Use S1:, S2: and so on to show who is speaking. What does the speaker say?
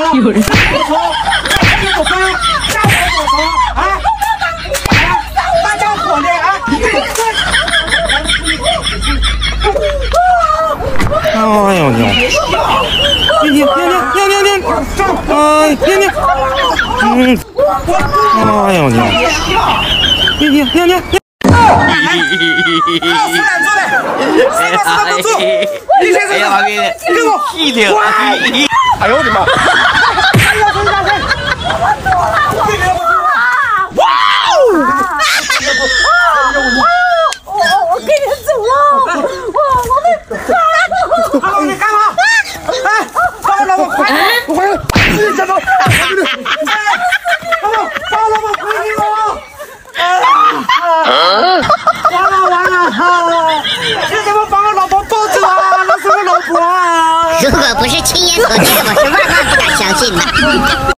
S1: 有人。
S2: 大家伙的啊！
S3: 哎呦娘！停！哎，停！哎呦娘！停！
S4: 哎呀妈逼的！屁的！
S3: 哎呦我的妈！
S5: 我跟你走了，
S2: 我你干嘛？哎，帮我老婆快！你怎么？帮我老婆快点完了！你怎么把我老婆抱走啊？那是我老婆啊！
S6: 如果不是亲眼所见，我是万万不敢相信的。